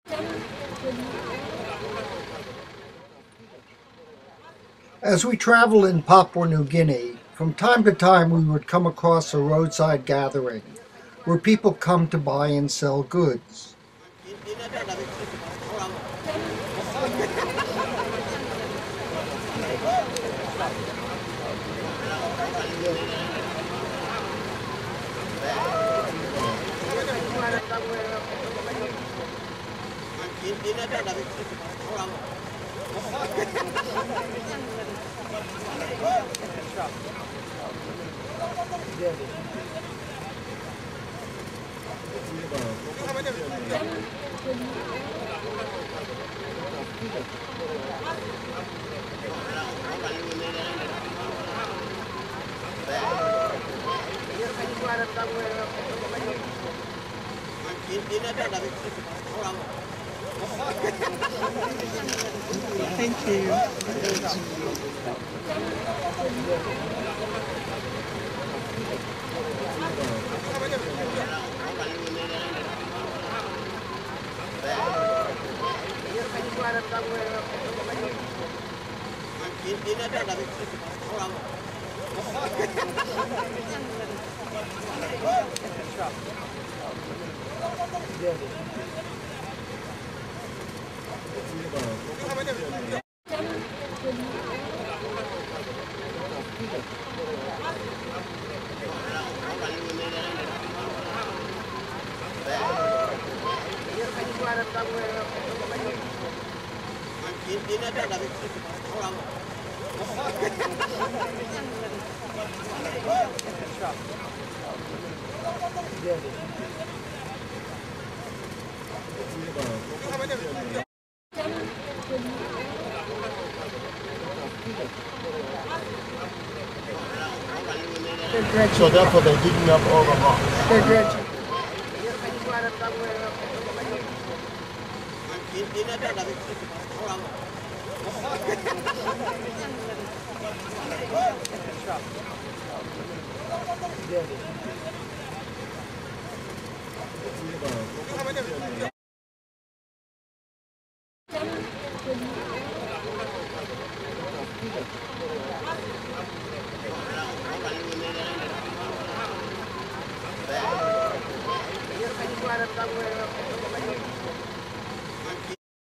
As we traveled in Papua New Guinea, from time to time we would come across a roadside gathering where people come to buy and sell goods. Thank you. So therefore they're digging up all the rocks. They're dredging. Somewhere